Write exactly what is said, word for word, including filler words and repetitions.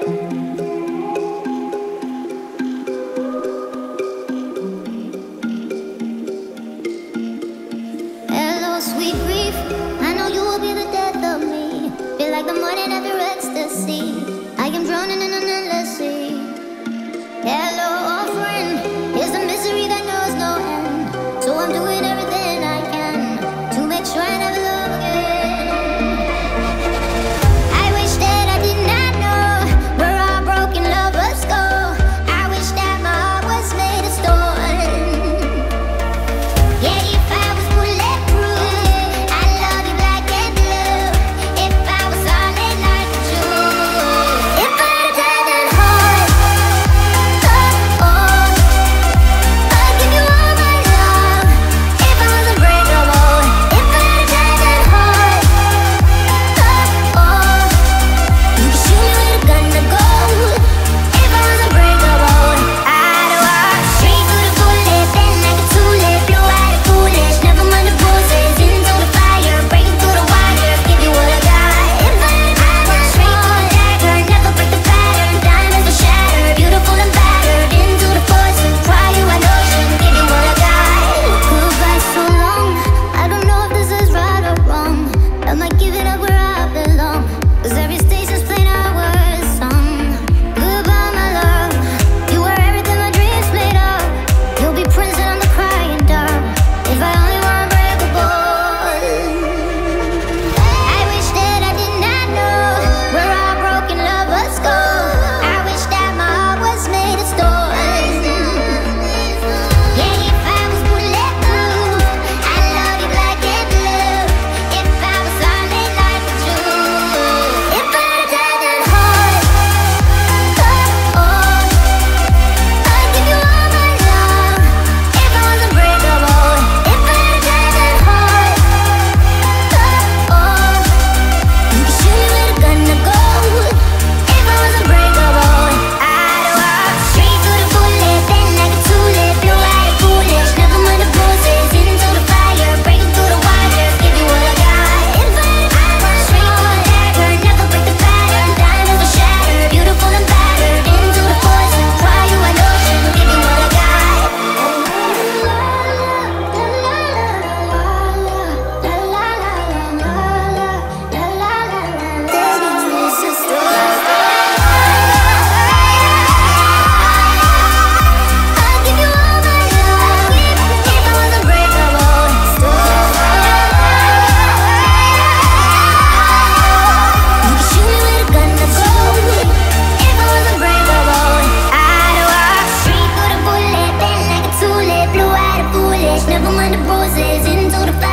Hello, sweet grief. I know you will be the death of me. Feel like the morning after ecstasy. I am drowning in an endless sea. Hello, old friend. Here's the misery that knows no end. So I'm doing everything I can to make sure I never love again. I wish that I did not know where our broken lovers go. I wish that my heart was made of stone. Yeah, if I was bulletproof, I love you black and blue. If I was solid like a Jew, if I had died that hard, oh, oh, I'd give you all my love. If I was unbreakable, if I had died that hard, oh, oh, you could shoot me with a gun to go. If I was unbreakable, I'd walk straight through the bullet, bend like a tulip, blue-eyed and foolish, never mind the bruises, into the fire, breaking through the wires, give you what I got. If I had gone straight through the dagger, never break the pattern, diamonds will shatter, beautiful and battered, into the forest, cry you an ocean, give you what I got. Goodbye so long, I don't know if this is right or wrong. Am I giving up where I belong? 'Cause every station's playing our song. Goodbye, my love. You were everything my dreams made of. You'll be prison on the crying dark. If I only were unbreakable. I wish that I did not know where our broken lovers go. I wish that my heart was made of stone. Yeah, if I was bulletproof, I love you black and blue. If I was solid like a Jew, if I had died that hard, oh, oh, I'd give you all my love. If I was unbreakable, if I had died that hard, oh, oh, you could shoot me with a gun to go. If I was unbreakable, I'd walk straight through the bullet, bend like a tulip, blue-eyed and foolish, never mind the bruises, into the fire, breaking through the wires, give you what I got. If I had gone straight through the dagger, never break the pattern, diamonds will shatter, beautiful and battered, into the forest, cry you an ocean, give you what I got. I'd give you all my love. If I was unbreakable, you could shoot me with a gun to go. If I was unbreakable, I'd walk straight through the bullet, bend like a tulip, blue-eyed and foolish, never mind the bruises, into the fire.